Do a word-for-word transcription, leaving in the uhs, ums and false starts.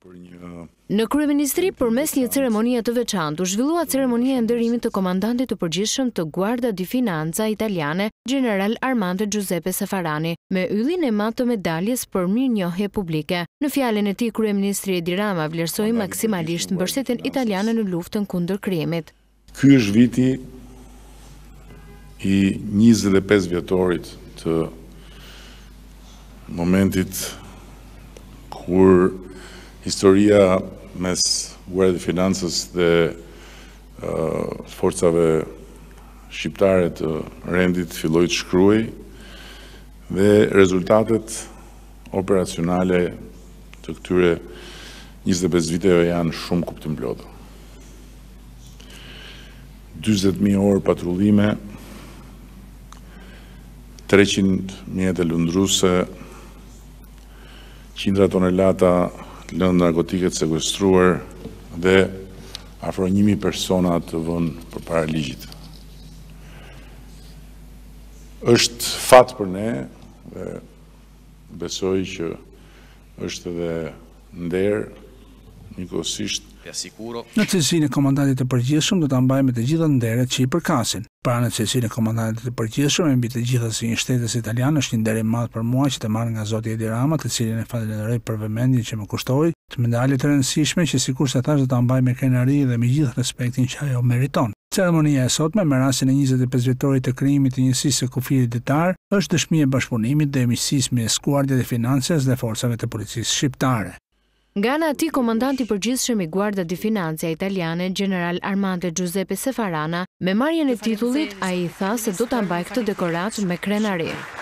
Në kryeministri, përmes një ceremonie të veçantë, u zhvillua ceremonia e nderimit të komandantit të përgjithshëm të Guardia di Finanza italiane, General Armando Giuseppe Saffarani, me yllin e madh të medaljes për mirënjohje publike. Në fjalën e tij, kryeministri Edi Rama vlerësoi maksimalisht mbështetjen italiane në luftën kundër krimit. Ky është viti i njëzet e pesë vjetorit të momentit kur historia mes Guardia di Financës dhe uh, forcave shqiptare të rendit filloi të shkruaj dhe rezultatet operacionale të këtyre njëzet e pesë viteve janë shumë kuptimplota. dyzet mijë orë patrullime, treqind mjete lundruese, qindra tonelata lëndë narkotike të sekuestruar dhe afro një mijë persona të vënë përpara ligjit. Është fat për ne dhe besoj që është edhe nder njëkohësisht. Në cilësinë e komandantit të përgjithshëm do ta mbajmë të gjitha nderet që i përkasin. Pra në cilësinë e komandantit të përgjithshëm mbi të gjitha si një shtetes italian është një nder i madh për mua që të marr nga Zoti Edi Rama, të cilin e falenderoj për vëmendjen që më kushtoi, të medalje të rëndësishme që sikurse thash do ta mbaj me krenari dhe me gjithë respektin që ajo meriton. Ceremonia e sotme me rastin e njëzet e pesë vjetorit të krijimit të njësisë së kufirit ditar është dëshmi e bashkëpunimit dhe miqësisë mes Guardia di Financës dhe forcave të policisë shqiptare. Nga ana e tij, komandanti i përgjithshëm i Guardia di Finanza italiane, General Armando Giuseppe Saffarana, me marrjen e titullit, ai i tha se do ta mbajë këtë dekorat me krenari.